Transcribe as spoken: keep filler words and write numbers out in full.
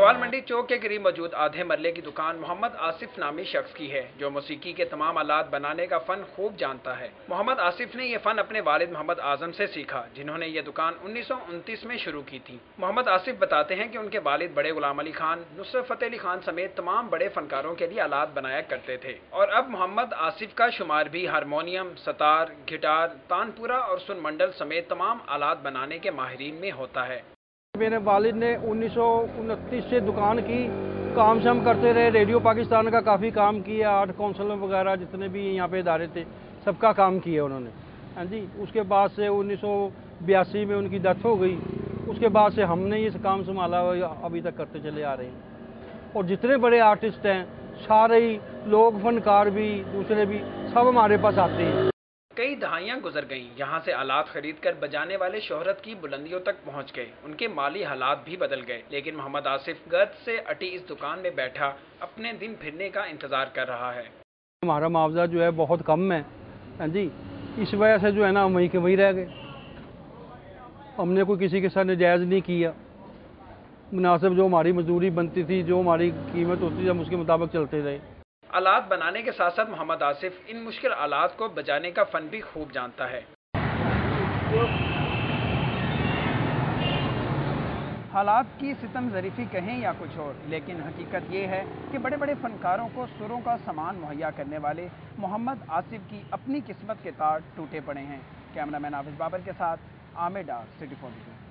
जवाल मंडी चौक के करीब मौजूद आधे मरले की दुकान मोहम्मद आसिफ नामी शख्स की है, जो मौसीकी के तमाम आलात बनाने का फन खूब जानता है। मोहम्मद आसिफ ने यह फन अपने वालिद मोहम्मद आजम से सीखा, जिन्होंने ये दुकान उन्नीस सौ उनतीस में शुरू की थी। मोहम्मद आसिफ बताते हैं कि उनके वालिद बड़े गुलाम अली खान, नुसरत फतेह अली खान समेत तमाम बड़े फनकारों के लिए आलात बनाया करते थे, और अब मोहम्मद आसिफ का शुमार भी हारमोनियम, सतार, गिटार, तानपुरा और सुनमंडल समेत तमाम आलात बनाने के माहिरीन में होता है। मेरे वालिद ने उन्नीस सौ उनतीस से दुकान की, काम शाम करते रहे। रेडियो पाकिस्तान का काफ़ी काम किया, आर्ट काउंसिल वगैरह जितने भी यहाँ पे इदारे थे सबका काम किया उन्होंने। हाँ जी, उसके बाद से उन्नीस सौ बयासी में उनकी डेथ हो गई। उसके बाद से हमने ये काम संभाला, अभी तक करते चले आ रहे हैं। और जितने बड़े आर्टिस्ट हैं सारे ही लोग, फनकार भी, दूसरे भी, सब हमारे पास आते हैं। कई दहाइयां गुजर गईं, यहाँ से आलात खरीद कर बजाने वाले शोहरत की बुलंदियों तक पहुँच गए। उनके माली हालात भी बदल गए, लेकिन मोहम्मद आसिफ गर्द से अटी इस दुकान में बैठा अपने दिन फिरने का इंतजार कर रहा है। हमारा मुआवजा जो है बहुत कम है, हाँ जी, इस वजह से जो है ना हम वहीं के वहीं रह गए। हमने कोई किसी के साथ नाजायज़ नहीं किया, मुनासिब जो हमारी मजदूरी बनती थी, जो हमारी कीमत होती थी, हम उसके मुताबिक चलते रहे। आलात बनाने के साथ साथ मोहम्मद आसिफ इन मुश्किल आलात को बजाने का फन भी खूब जानता है। हालात की सितम ज़रीफ़ी कहें या कुछ और, लेकिन हकीकत ये है कि बड़े बड़े फनकारों को सुरों का सामान मुहैया करने वाले मोहम्मद आसिफ की अपनी किस्मत के तार टूटे पड़े हैं। कैमरामैन हाफिज बाबर के साथ आमिर डार, सिटी फोर्टी टू।